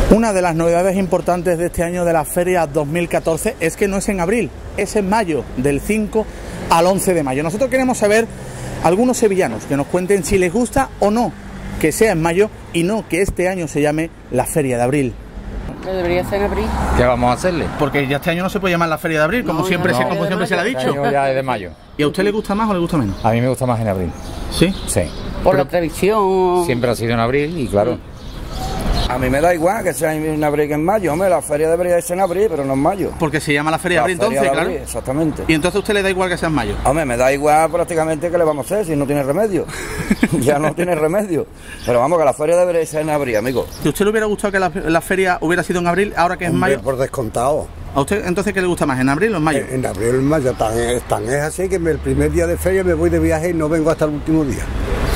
Una de las novedades importantes de este año de la Feria 2014 es que no es en abril, es en mayo, del 5 al 11 de mayo. Nosotros queremos saber, algunos sevillanos, que nos cuenten si les gusta o no que sea en mayo y no que este año se llame la Feria de Abril. Debería ser en abril. ¿Qué vamos a hacerle? Porque ya este año no se puede llamar la Feria de Abril, como siempre se le ha dicho. Este año ya es de mayo. ¿Y a usted le gusta más o le gusta menos? A mí me gusta más en abril. ¿Sí? Sí. Por la tradición. Siempre ha sido en abril y claro. A mí me da igual que sea en abril que en mayo. Hombre, la feria debería ser en abril, pero no en mayo. Porque se llama la Feria de Abril, Feria entonces, de abril, claro. Exactamente. Y entonces a usted le da igual que sea en mayo. Hombre, me da igual prácticamente que le vamos a hacer si no tiene remedio. Ya no tiene remedio. Pero vamos, que la feria debería ser en abril, amigo. Si a usted le hubiera gustado que la feria hubiera sido en abril, ahora que es en mayo. Por descontado. ¿A usted entonces qué le gusta más, en abril o en mayo? En abril o en mayo, tan es así que el primer día de feria me voy de viaje y no vengo hasta el último día.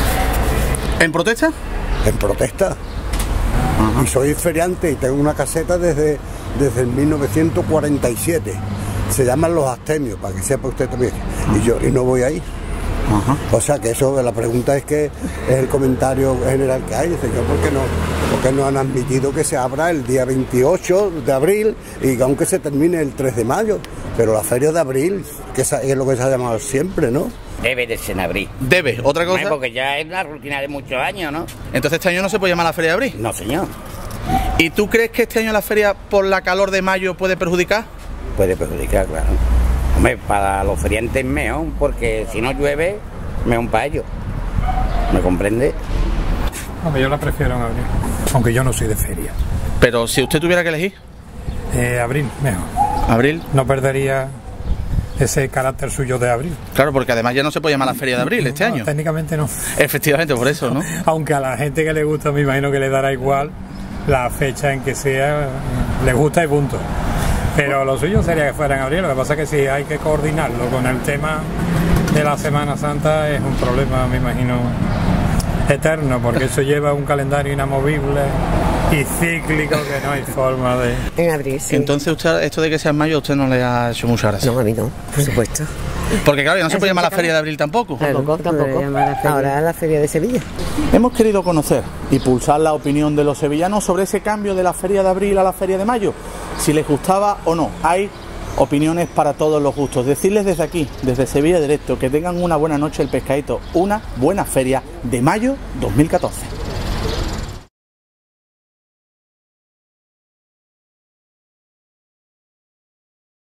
¿En protesta? En protesta. Ajá. Y soy feriante y tengo una caseta desde el 1947. Se llaman Los Astenios, para que sepa usted también. Y no voy ahí. Ajá. O sea que eso, la pregunta es que es el comentario general que hay. Dice yo, ¿por qué no han admitido que se abra el día 28 de abril y aunque se termine el 3 de mayo? Pero la feria de abril, que es lo que se ha llamado siempre, ¿no? Debe de ser en abril. ¿Debe? ¿Otra cosa? Porque ya es una rutina de muchos años, ¿no? Entonces este año no se puede llamar la Feria de Abril. No, señor. ¿Y tú crees que este año la feria, por la calor de mayo, puede perjudicar? Puede perjudicar, claro. Hombre, para los feriantes mejor, porque si no llueve, mejor para ellos. ¿Me comprende? Hombre, yo la prefiero en abril, aunque yo no soy de feria. Pero si usted tuviera que elegir. Abril, mejor. ¿Abril? No perdería ese carácter suyo de abril. Claro, porque además ya no se puede llamar la Feria de Abril este año. Técnicamente no. Efectivamente, por eso, ¿no? Aunque a la gente que le gusta, me imagino que le dará igual la fecha en que sea, le gusta y punto. Pero lo suyo sería que fuera en abril. Lo que pasa es que si hay que coordinarlo con el tema de la Semana Santa es un problema, me imagino, eterno, porque eso lleva un calendario inamovible y cíclico que no hay forma de... En abril, sí. Entonces usted, esto de que sea en mayo, a usted no le ha hecho mucha gracia. No, a mí no, por supuesto. Porque claro, ya no se puede llamar la Feria de Abril tampoco. Tampoco. Ahora la Feria de Sevilla. Hemos querido conocer y pulsar la opinión de los sevillanos sobre ese cambio de la Feria de Abril a la Feria de Mayo, si les gustaba o no. Hay opiniones para todos los gustos. Decirles desde aquí, desde Sevilla Directo, que tengan una buena noche el pescadito, una buena Feria de Mayo 2014.